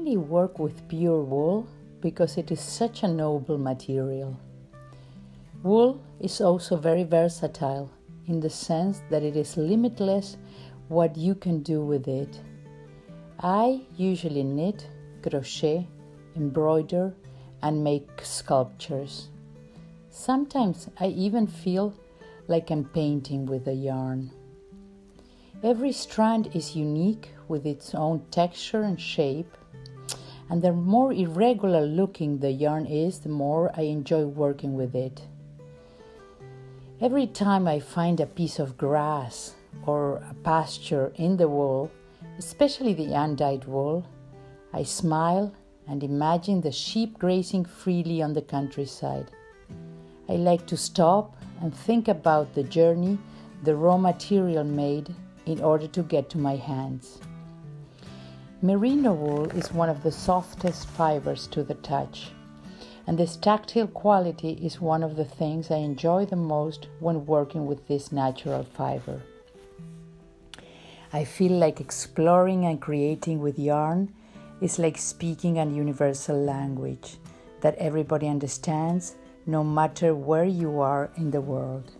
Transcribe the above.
really work with pure wool because it is such a noble material. Wool is also very versatile in the sense that it is limitless what you can do with it. I usually knit, crochet, embroider, and make sculptures. Sometimes I even feel like I'm painting with the yarn. Every strand is unique with its own texture and shape, and the more irregular looking the yarn is, the more I enjoy working with it. Every time I find a piece of grass or a pasture in the wool, especially the undyed wool, I smile and imagine the sheep grazing freely on the countryside. I like to stop and think about the journey the raw material made in order to get to my hands. Merino wool is one of the softest fibers to the touch, and this tactile quality is one of the things I enjoy the most when working with this natural fiber. I feel like exploring and creating with yarn is like speaking a universal language that everybody understands, no matter where you are in the world.